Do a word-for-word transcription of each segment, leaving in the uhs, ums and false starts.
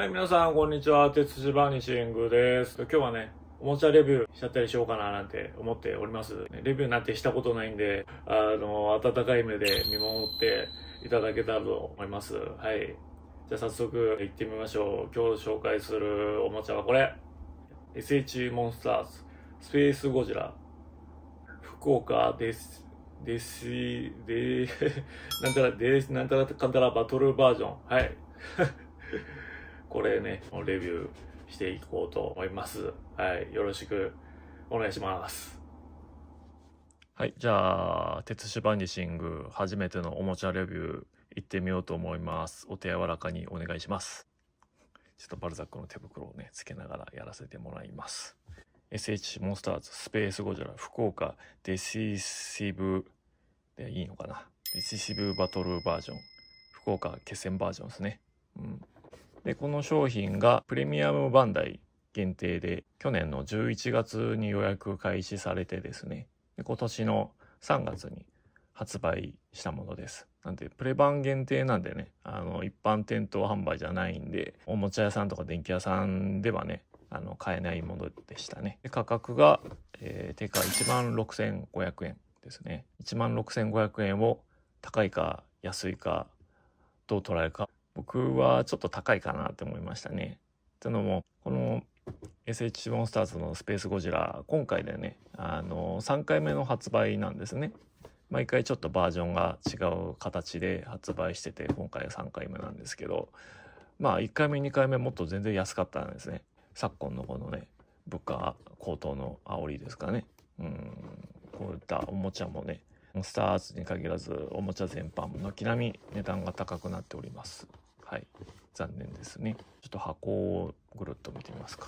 い、皆さん、こんにちは。鉄芝ニシングです。今日はね、おもちゃレビューしちゃったりしようかななんて思っております。レビューなんてしたことないんで、あの、温かい目で見守っていただけたらと思います。はい。じゃあ早速行ってみましょう。今日紹介するおもちゃはこれ。エスエイチ モンスターズ、スペースゴジラ、福岡です。デシ、で、なんたら、で、なんたらかんたらバトルバージョン。はい。これね、レビューしていこうと思います。はい。よろしくお願いします。はい。じゃあ、鉄芝ニシング、初めてのおもちゃレビュー行ってみようと思います。お手柔らかにお願いします。ちょっとバルザックの手袋をね、つけながらやらせてもらいます。エスエイチ モンスターズスペースゴジラ福岡デシシブでいいのかな、デシシブバトルバージョン、福岡決戦バージョンですね。うん。で、この商品がプレミアムバンダイ限定で去年のじゅういちがつに予約開始されてですね、で今年のさんがつに発売したものです。なんでプレ版限定なんでね、あの一般店頭販売じゃないんで、おもちゃ屋さんとか電気屋さんではね、あの買えないものでしたね。で価格が、えー、定価いちまんろくせんごひゃくえんですね。いちまんろくせんごひゃくえんを高いか安いかどう捉えるか、僕はちょっと高いかなって思いましたね。というのもこの エスエイチ モンスターズのスペースゴジラ、今回でね、あのさんかいめの発売なんですね。毎回ちょっとバージョンが違う形で発売してて、今回はさんかいめなんですけど、まあいっかいめにかいめもっと全然安かったんですね。昨今のこのね、物価高騰の煽りですかね。うん、こういったおもちゃもね、モンスターズに限らずおもちゃ全般軒並み値段が高くなっております。はい、残念ですね。ちょっと箱をぐるっと見てみますか。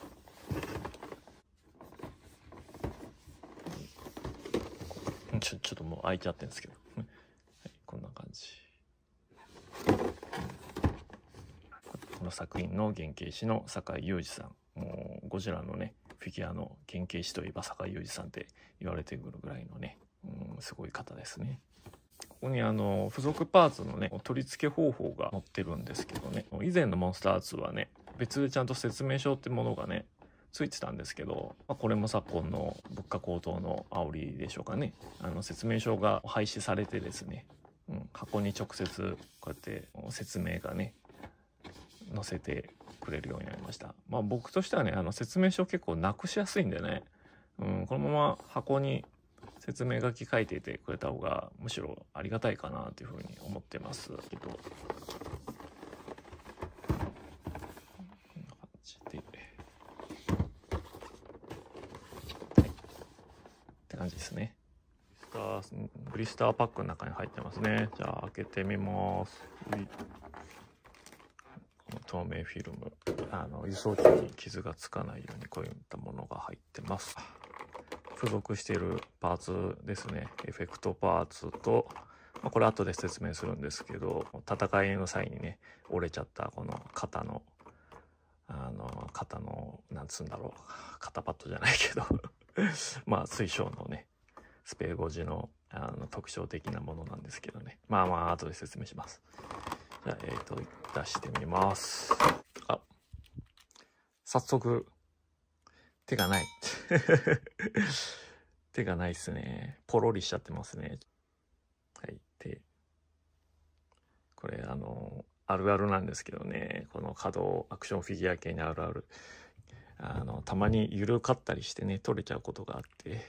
ちょちょっともう開いちゃってるんですけど、はい、こんな感じ。この作品の原型師の坂井雄二さん、もうゴジラのねフィギュアの原型師といえば坂井雄二さんって言われてくるぐらいのね、うん、すごい方ですね。ここにあの付属パーツのね取り付け方法が載ってるんですけどね、以前のモンスターズはね別でちゃんと説明書ってものがねついてたんですけど、まあ、これも昨今の物価高騰の煽りでしょうかね、あの説明書が廃止されてですね、うん、箱に直接こうやって説明がね載せてくれるようになりました。まあ僕としてはね、あの説明書結構なくしやすいんでね、うん、このまま箱に説明書き書いていてくれた方がむしろありがたいかなというふうに思ってますけど、こんな感じで、はい、って感じですね。ブリスターパックの中に入ってますね。じゃあ開けてみます。透明フィルム、あの輸送機に傷がつかないようにこういったものが入ってます。付属しているパーツですね、エフェクトパーツと、まあ、これ後で説明するんですけど、戦いの際にね折れちゃったこの肩のあの肩のなんつうんだろう、肩パッドじゃないけどまあ水晶のねスペーゴジのあの特徴的なものなんですけどね、まあまあ後で説明します。じゃあ、えーと、出してみます。あ、早速、手がない。手がないっすね。ポロリしちゃってますね。はい、手。これ、あの、あるあるなんですけどね、この可動アクションフィギュア系にあるある。あの、たまに緩かったりしてね、取れちゃうことがあって。はい、よ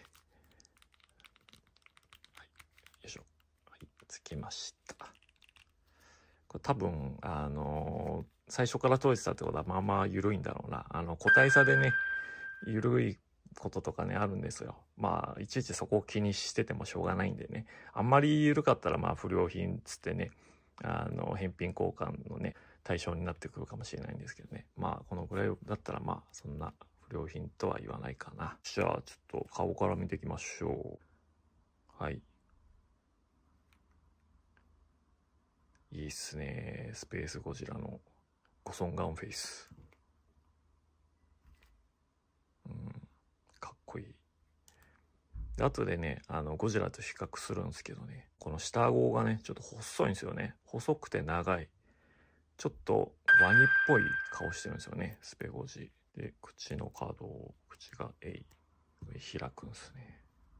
いしょ。はい、つけました。これ多分、あのー、最初から閉じたってことはまあまあ緩いんだろうな。あの個体差でね緩いこととかねあるんですよ。まあいちいちそこを気にしててもしょうがないんでね、あんまり緩かったらまあ不良品つってね、あの返品交換のね対象になってくるかもしれないんですけどね、まあこのぐらいだったらまあそんな不良品とは言わないかな。じゃあちょっと顔から見ていきましょう。はい、いいっすね。スペースゴジラのゴソンガンフェイス。うん、かっこいい。で後でね、あのゴジラと比較するんですけどね、この下顎がねちょっと細いんですよね。細くて長い。 ちょっとワニっぽい顔してるんですよね、スペゴジ。で、口の角を、口がえい、開くんですね。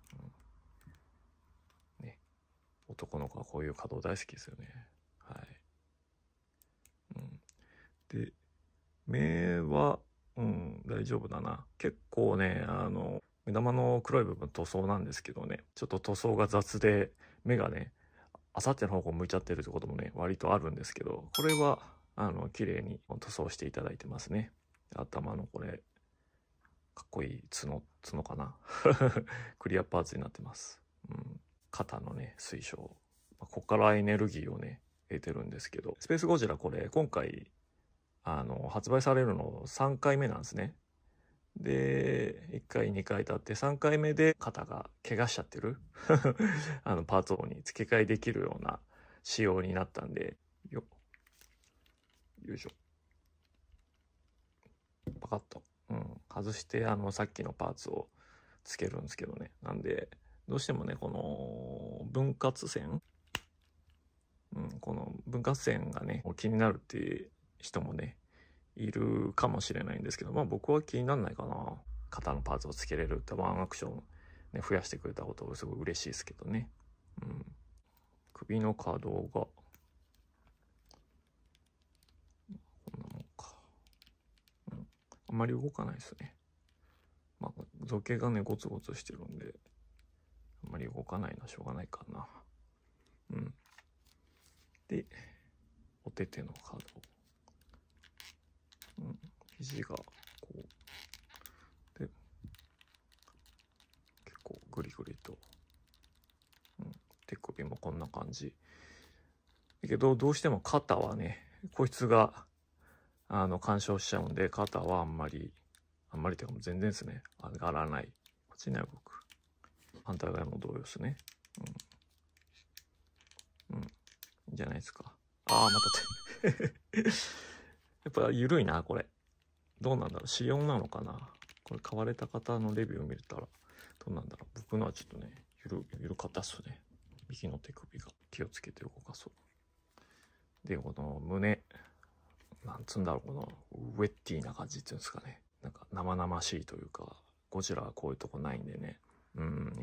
うん、ね。男の子はこういう角大好きですよね。はい。うん、で、目は、うん、大丈夫だな。結構ね、あの、目玉の黒い部分塗装なんですけどね、ちょっと塗装が雑で、目がね、あさっての方向向いちゃってるってこともね、割とあるんですけど、これは、あの、綺麗に塗装していただいてますね。頭のこれ、かっこいい角、角かなクリアパーツになってます。うん、肩のね、水晶。ここからエネルギーをね、得てるんですけど、スペースゴジラこれ、今回、あの、発売されるのさんかいめなんですね。で、いっかい、にかい経ってさんかいめで肩が怪我しちゃってるあの、パーツに付け替えできるような仕様になったんで、よ、よいしょ。パカッと、うん、外して、あの、さっきのパーツをつけるんですけどね。なんで、どうしてもね、この分割線、うん、この分割線がね、気になるっていう人もね、いるかもしれないんですけど、まあ僕は気にならないかな。肩のパーツをつけれるってワンアクション、ね、増やしてくれたことすごい嬉しいですけどね。うん、首の可動が、こんなもんか。うん、あんまり動かないですね。まあ造形がね、ゴツゴツしてるんで、あんまり動かないのはしょうがないかな。うん。で、お手手の可動。うん、肘がこう。で、結構グリグリと。うん、手首もこんな感じ。だけど、どうしても肩はね、こいつが、あの、干渉しちゃうんで、肩はあんまり、あんまりというかもう全然ですね、上がらない。こっちには動く。反対側も同様ですね。うん。うん。いいんじゃないですか。ああ、また手。やっぱ緩いな、これ。どうなんだろう。仕様なのかな。これ買われた方のレビューを見れたら、どうなんだろう。僕のはちょっとね、ゆる、ゆるかったっすね。右の手首が気をつけて動かそう。で、この胸。なんつうんだろう、このウェッティな感じっていうんですかね。なんか生々しいというか、ゴジラはこういうとこないんでね。うん、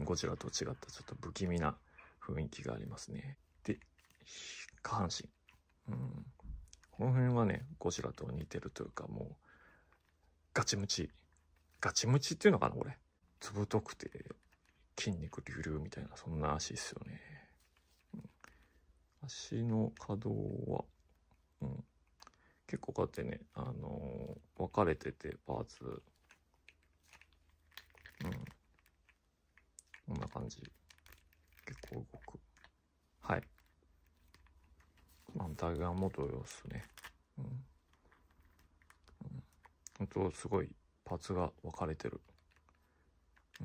ゴジラと違ったちょっと不気味な雰囲気がありますね。で、下半身。うん、この辺はね、ゴジラと似てるというか、もう、ガチムチ。ガチムチっていうのかな、これ。ずぶとくて、筋肉隆々みたいな、そんな足ですよね。うん、足の可動は、うん、結構こうやってね、あのー、分かれてて、パーツ。うん。こんな感じ。結構動く。はい。反対側も同様っすね。うん。うん、ほんと、すごい、パーツが分かれてる。うん。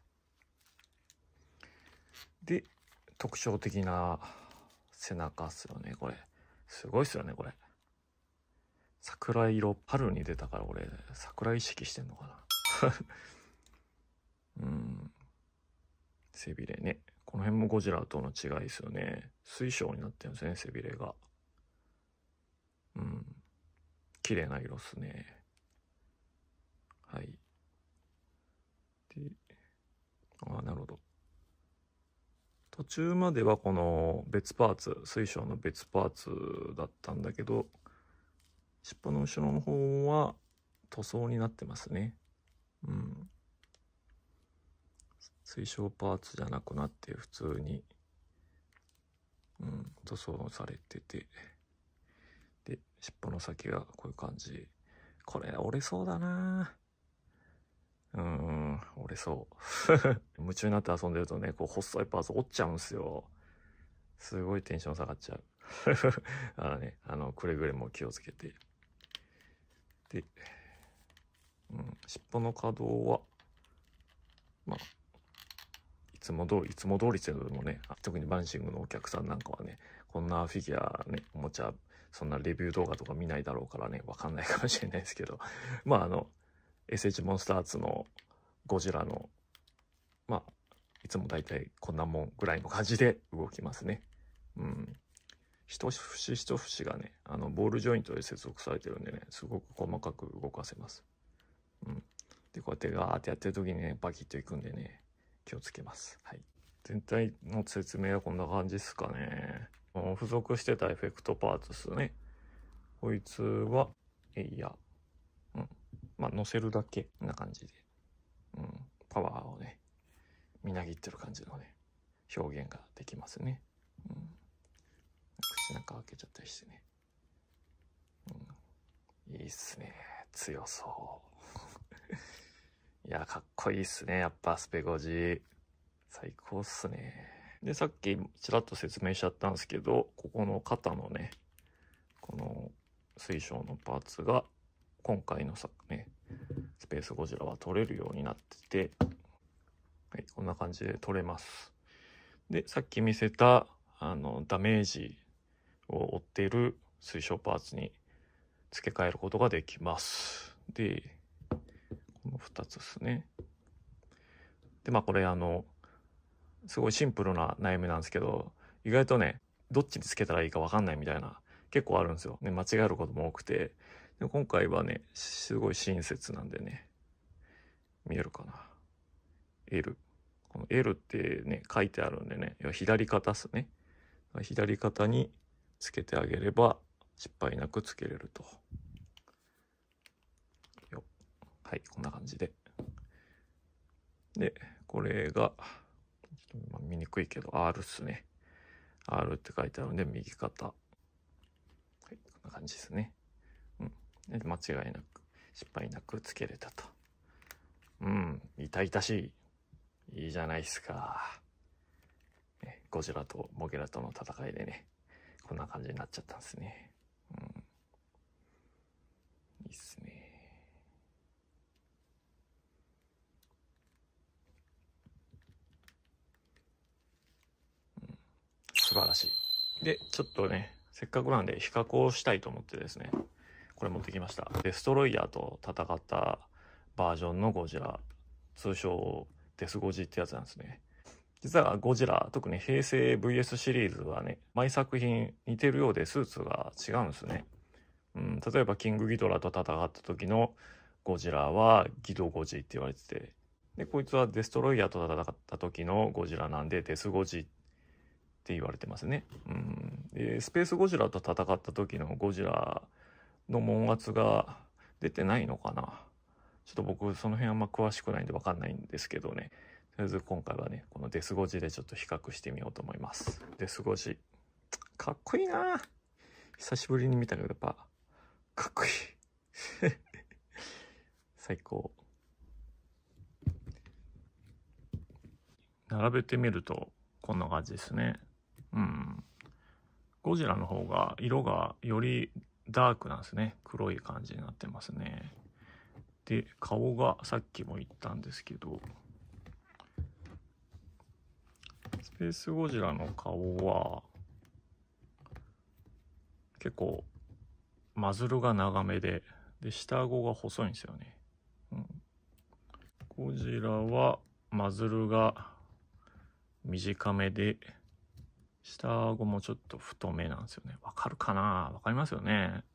で、特徴的な背中っすよね、これ。すごいっすよね、これ。桜色、春に出たから俺、桜意識してんのかな。うん。背びれね。この辺もゴジラとの違いですよね。水晶になってるんですね、背びれが。うん。綺麗な色っすね。はい。で、ああ、なるほど。途中まではこの別パーツ、水晶の別パーツだったんだけど、尻尾の後ろの方は塗装になってますね。うん。水晶パーツじゃなくなって普通に、うん、塗装されてて、で、尻尾の先がこういう感じ。これ折れそうだな。うーん、折れそう。夢中になって遊んでるとね、こう細いパーツ折っちゃうんすよ。すごいテンション下がっちゃう。だからね、あの、くれぐれも気をつけて。で、うん、尻尾の可動は、まあ、いつも通り、いつも通りっていうのもね、特にバンシングのお客さんなんかはね、こんなフィギュアね、おもちゃ、そんなレビュー動画とか見ないだろうからね、わかんないかもしれないですけど、まああの、エスエイチ モンスターズのゴジラの、まあ、いつもだいたいこんなもんぐらいの感じで動きますね。うん。 一節一節がね、あのボールジョイントで接続されてるんでね、すごく細かく動かせます。うん。で、こうやってガーってやってる時にね、バキッといくんでね、気をつけます。はい。全体の説明はこんな感じですかね。付属してたエフェクトパーツですね。こいつは、えいや。うん。まあ、乗せるだけ。こんな感じで。うん。パワーをね、みなぎってる感じのね、表現ができますね。うん。口なんか開けちゃったりしてね。うん。いいっすね。強そう。いや、かっこいいっすね。やっぱスペゴジ。最高っすね。で、さっきちらっと説明しちゃったんですけど、ここの肩のね、この水晶のパーツが、今回のさ、ね、スペースゴジラは取れるようになってて、はい、こんな感じで取れます。で、さっき見せた、あの、ダメージを負っている水晶パーツに付け替えることができます。で、このふたつですね。で、まあこれあの、すごいシンプルな悩みなんですけど、意外とね、どっちにつけたらいいか分かんないみたいな、結構あるんですよ。ね、間違えることも多くて。で今回はね、すごい親切なんでね、見えるかな。L。この L ってね、書いてあるんでね、左肩っすね。左肩につけてあげれば、失敗なくつけれると。よはい、こんな感じで。で、これが、ちょっと見にくいけど、R っすね。R って書いてあるんで、右肩。はい、こんな感じですね。うん。で間違いなく、失敗なくつけれたと。うん、痛々しい。いいじゃないですか。ね、ゴジラとモゲラとの戦いでね、こんな感じになっちゃったんですね。うん。いいっすね。うん。素晴らしい。で、ちょっとね、せっかくなんで比較をしたいと思ってですね、これ持ってきました。デストロイヤーと戦ったバージョンのゴジラ、通称デスゴジってやつなんですね。実はゴジラ、特に平成 ブイエス シリーズはね、毎作品似てるようでスーツが違うんですね。うん、例えばキングギドラと戦った時のゴジラはギドゴジって言われてて、で、こいつはデストロイヤーと戦った時のゴジラなんでデスゴジって言われてますね。うん、で、スペースゴジラと戦った時のゴジラの紋圧が出てないのかな。ちょっと僕その辺あんま詳しくないんで分かんないんですけどね。とりあえず今回はね、このデスゴジでちょっと比較してみようと思います。デスゴジ。かっこいいな。久しぶりに見たけどやっぱ、かっこいい。最高。並べてみるとこんな感じですね。うん。ゴジラの方が色がよりダークなんですね。黒い感じになってますね。で、顔がさっきも言ったんですけど、スペースゴジラの顔は結構マズルが長めで、で下顎が細いんですよね。うん、ゴジラはマズルが短めで、下顎もちょっと太めなんですよね。わかるかな？わかりますよね。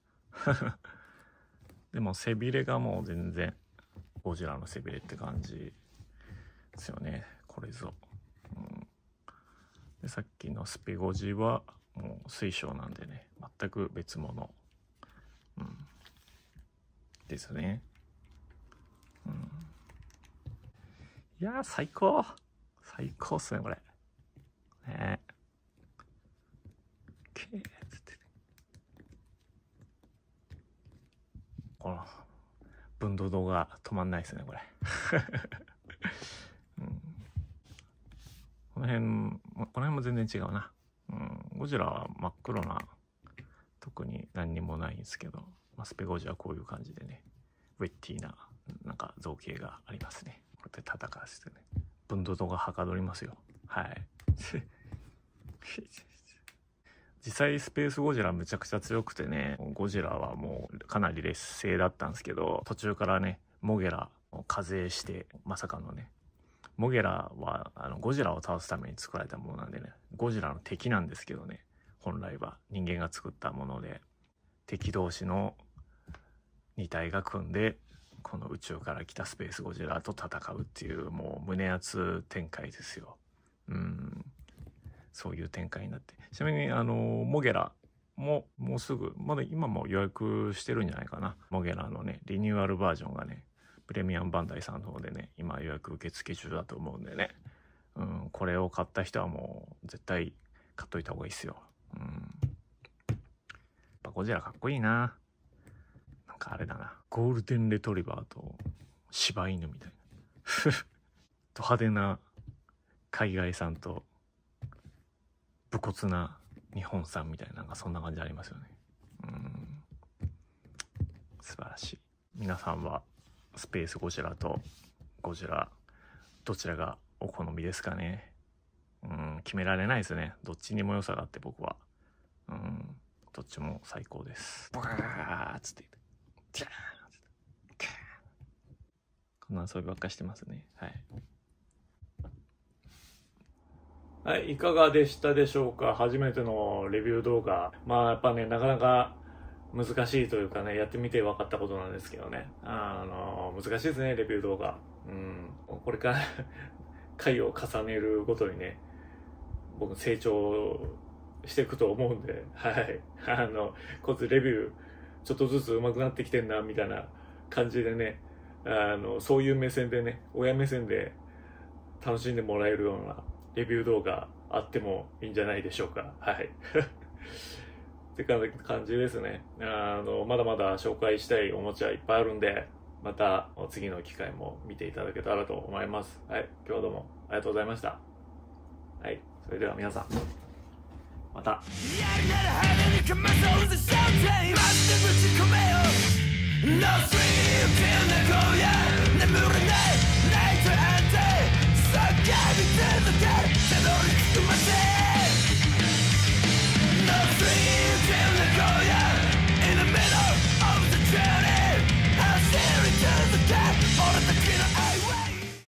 でも背びれがもう全然ゴジラの背びれって感じですよね。これぞ。うん、でさっきのスペゴジはもう水晶なんでね、全く別物、うん、ですね。うん、いやー最高最高っすねこれ。ねけーってこの分度度が止まんないですねこれ。うん、この辺この辺も全然違うな。うん、ゴジラは真っ黒な、特に何にもないんですけど、まあ、スペゴジはこういう感じでね、ウェッティななんか造形がありますね。こうやって戦わせてね、分度度がはかどりますよ。はい実際スペースゴジラむちゃくちゃ強くてね、ゴジラはもうかなり劣勢だったんですけど、途中からねモゲラを課税して、まさかのね、モゲラはあのゴジラを倒すために作られたものなんでね、ゴジラの敵なんですけどね、 本来は人間が作ったもので、敵同士のに体が組んでこの宇宙から来たスペースゴジラと戦うっていう、もう胸熱展開ですよ。うん、そういう展開になって、ちなみにあのモゲラももうすぐ、まだ今も予約してるんじゃないかな。モゲラのねリニューアルバージョンがね、プレミアムバンダイさんの方でね今予約受付中だと思うんでね、うん、これを買った人はもう絶対買っといた方がいいっすよ。うん、やっぱゴジラかっこいいな。なんかあれだな、ゴールデンレトリバーと柴犬みたいなド派手な海外産と武骨な日本産みたいな、なんかそんな感じありますよね。うん、素晴らしい。皆さんはスペースゴジラとゴジラどちらがお好みですかね。うん、決められないですね。どっちにも良さがあって僕は、うん、どっちも最高です。ボカーッつってキャーッキャー、こんな遊びばっかしてますね。はい。はい、いかがでしたでしょうか。初めてのレビュー動画。まあやっぱね、なかなか難しいというかね、やってみて分かったことなんですけどね。あの、難しいですね、レビュー動画。うん。これから回を重ねるごとにね、僕成長していくと思うんで、はい。あの、こいつレビューちょっとずつ上手くなってきてんな、みたいな感じでね、あの、そういう目線でね、親目線で楽しんでもらえるようなレビュー動画あってもいいんじゃないでしょうか。はい。って感じですね。あの、まだまだ紹介したいおもちゃいっぱいあるんで、また次の機会も見ていただけたらと思います。はい。今日はどうもありがとうございました。はい。それでは皆さん、また。Never